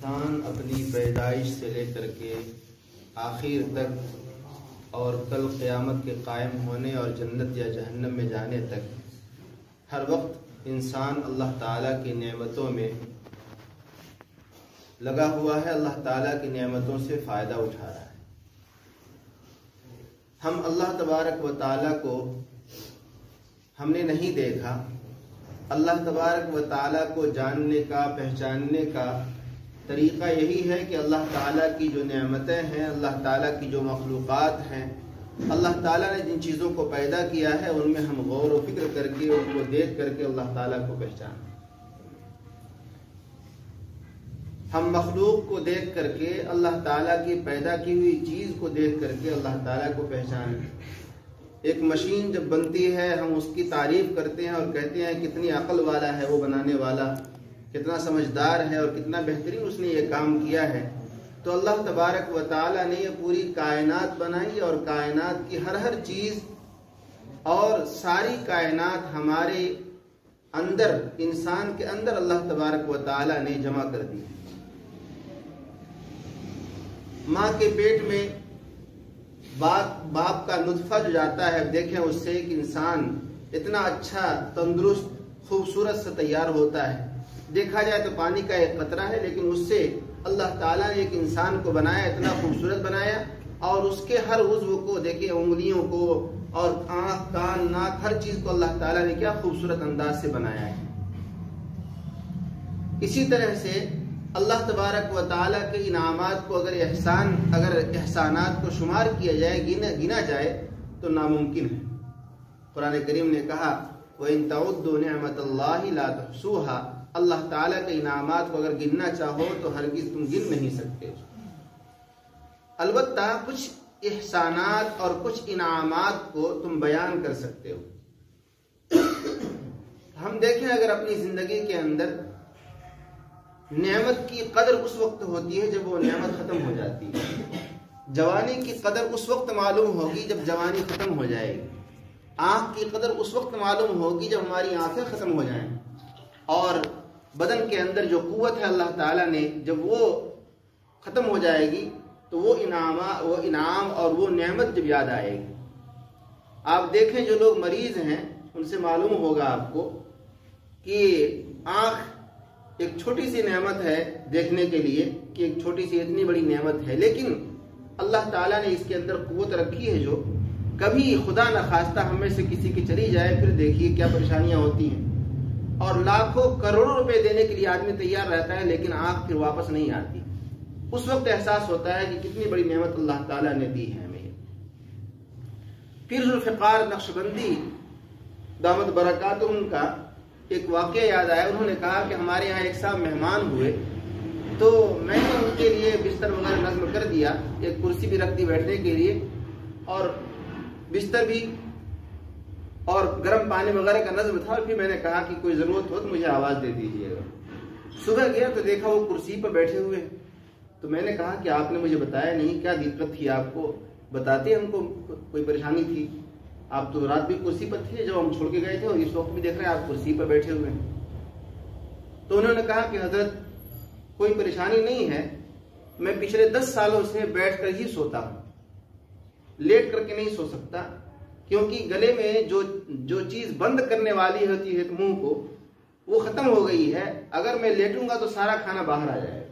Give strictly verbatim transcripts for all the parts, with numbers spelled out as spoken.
انسان اپنی پیدائش سے لے کر کے آخر تک اور کل قیامت کے قائم ہونے اور جنت یا جہنم میں جانے تک ہر وقت انسان اللہ تعالیٰ کی نعمتوں میں لگا ہوا ہے، اللہ تعالیٰ کی نعمتوں سے فائدہ اٹھا رہا ہے۔ ہم اللہ تبارک و تعالیٰ کو ہم نے نہیں دیکھا، اللہ تبارک و تعالیٰ کو جاننے کا، پہچاننے کا طریقہ یہی ہے کہ اللہ تعالیٰ کی جو نعمتیں ہیں، اللہ تعالیٰ کی جو مخلوقات ہیں، اللہ تعالیٰ نے جن چیزوں کو پیدا کیا ہے ان میں ہم غور و فکر کر کے، ان کو دیکھ کر کے اللہ تعالیٰ کو پہچانیں۔ ہم مخلوق کو دیکھ کر کے، اللہ تعالیٰ کی پیدا کی ہوئی چیز کو دیکھ کر کے اللہ تعالیٰ کو پہچانیں۔ ایک مشین جب بنتی ہے ہم اس کی تعریف کرتے ہیں اور کہتے ہیں کتنی عقل والا ہے وہ بنانے والا، کتنا سمجھدار ہے اور کتنا بہترین اس نے یہ کام کیا ہے۔ تو اللہ تبارک و تعالیٰ نے یہ پوری کائنات بنائی اور کائنات کی ہر ہر چیز اور ساری کائنات ہمارے اندر، انسان کے اندر اللہ تبارک و تعالیٰ نے جمع کر دی۔ ماں کے پیٹ میں باپ باپ کا نطفہ جو جاتا ہے، دیکھیں اس سے ایک انسان اتنا اچھا، تندرست، خوبصورت سے تیار ہوتا ہے۔ دیکھا جائے تو پانی کا ایک قطرہ ہے، لیکن اس سے اللہ تعالیٰ نے ایک انسان کو بنایا، اتنا خوبصورت بنایا، اور اس کے ہر عضو کو دیکھیں، انگلیوں کو اور آنکھ، کان، ناک، ہر چیز کو اللہ تعالیٰ نے کیا خوبصورت انداز سے بنایا ہے۔ اسی طرح سے اللہ تبارک و تعالیٰ کے انعامات کو اگر احسان اگر احسانات کو شمار کیا جائے، گنا گنا جائے تو ناممکن ہے۔ قرآن کریم نے کہا وَإِن تَعُدُّوا نِعْمَةَ اللَّهِ لَا تُحْصُوهَا، اللہ تعالیٰ کے انعامات کو اگر گننا چاہو تو ہرگز تم گن نہیں سکتے۔ البتہ کچھ احسانات اور کچھ انعامات کو تم بیان کر سکتے ہو۔ ہم دیکھیں اگر اپنی زندگی کے اندر نعمت کی قدر اس وقت ہوتی ہے جب وہ نعمت ختم ہو جاتی ہے۔ جوانی کی قدر اس وقت معلوم ہوگی جب جوانی ختم ہو جائے گی۔ آنکھ کی قدر اس وقت معلوم ہوگی جب ہماری آنکھیں ختم ہو جائیں، اور بدن کے اندر جو قوت ہے اللہ تعالیٰ نے جب وہ ختم ہو جائے گی تو وہ انعام وہ انعام اور وہ نعمت جب یاد آئے گی۔ آپ دیکھیں جو لوگ مریض ہیں ان سے معلوم ہوگا آپ کو کہ آنکھ ایک چھوٹی سی نعمت ہے دیکھنے کے لیے، کہ ایک چھوٹی سی اتنی بڑی نعمت ہے، لیکن اللہ تعالیٰ نے اس کے اندر قوت رکھی ہے جو کبھی خدا نخواستہ ہم میں سے کسی کی چلی جائے، پھر دیکھیے کیا پریشانیاں ہوتی ہیں، اور لاکھوں کروڑوں روپے دینے کے لیے آدمی تیار رہتا ہے لیکن آنکھ پھر واپس نہیں آتی۔ اس وقت احساس ہوتا ہے کہ کتنی بڑی نعمت اللہ تعالیٰ نے دی ہے ہمیں۔ پھر ذوالفقار نقشبندی دامت برکاتہم کا ایک واقعہ یاد آیا۔ انہوں نے کہا کہ ہمارے یہاں ایک صاحب مہمان ہوئے تو میں نے ان کے لیے بستر وغیرہ نظم کر دیا، ایک کرسی بھی رکھ دی بیٹھنے کے لیے اور بستر بھی، اور گرم پانی وغیرہ کا نظم تھا، اور پھر میں نے کہا کہ کوئی ضرورت ہو تو مجھے آواز دے دیجیے گا۔ صبح گیا تو دیکھا وہ کرسی پر بیٹھے ہوئے، تو میں نے کہا کہ آپ نے مجھے بتایا نہیں، کیا دقت تھی آپ کو؟ بتاتے ہم کو کوئی پریشانی تھی، آپ تو رات بھی کرسی پر تھے جب ہم چھوڑ کے گئے تھے، اور اس وقت بھی دیکھ رہے ہیں آپ کرسی پر بیٹھے ہوئے ہیں۔ تو انہوں نے کہا کہ حضرت کوئی پریشانی نہیں ہے، میں پچھلے دس سالوں سے بیٹھ کر ہی سوتا ہوں، لیٹ کر کے نہیں سو سکتا، کیونکہ گلے میں جو جو چیز بند کرنے والی ہوتی ہے منہ کو وہ ختم ہو گئی ہے، اگر میں لیٹوں گا تو سارا کھانا باہر آ جائے گا۔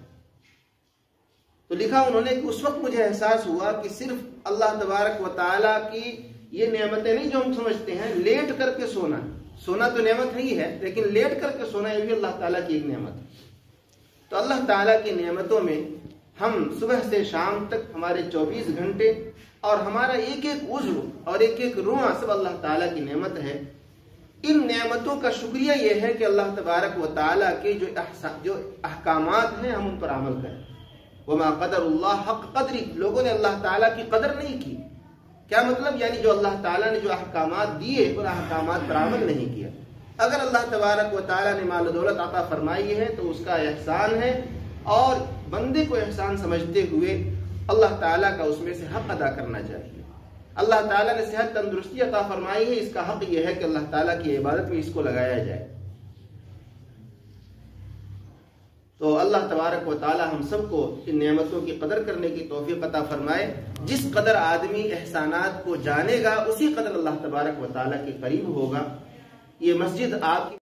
تو لکھا انہوں نے کہ اس وقت مجھے احساس ہوا کہ صرف اللہ تبارک و تعالیٰ کی یہ نعمتیں نہیں جو ہم سمجھتے ہیں، لیٹ کر کے سونا سونا تو نعمت ہی ہے، لیکن لیٹ کر کے سونا یہ بھی اللہ تعالیٰ کی ایک نعمت ہے۔ تو اللہ تعالیٰ کی نعمتوں میں ہم صبح سے شام تک ہمارے چوبیس گھنٹے اور ہمارا ایک ایک عضو اور ایک ایک روح سب اللہ تعالیٰ کی نعمت ہے۔ ان نعمتوں کا شکریہ یہ ہے کہ اللہ تبارک و تعالیٰ کے جو جو احکامات ہیں ہم ان پر عمل کریں۔ وما قدر اللہ حق قدری، لوگوں نے اللہ تعالیٰ کی قدر نہیں کی۔ کیا مطلب؟ یعنی جو اللہ تعالیٰ نے جو احکامات دیے ان احکامات پر عمل نہیں کیا۔ اگر اللہ تبارک و تعالیٰ نے مال و دولت عطا فرمائی ہے تو اس کا احسان ہے، اور بندے کو احسان سمجھتے ہوئے اللہ تعالیٰ کا اس میں سے حق ادا کرنا چاہیے۔ اللہ تعالیٰ نے صحت تندرستی عطا فرمائی ہے، اس کا حق یہ ہے کہ اللہ تعالیٰ کی عبادت میں اس کو لگایا جائے۔ تو اللہ تبارک و تعالی ہم سب کو ان نعمتوں کی قدر کرنے کی توفیق عطا فرمائے۔ جس قدر آدمی احسانات کو جانے گا اسی قدر اللہ تبارک و تعالی کے قریب ہوگا۔ یہ مسجد آپ کی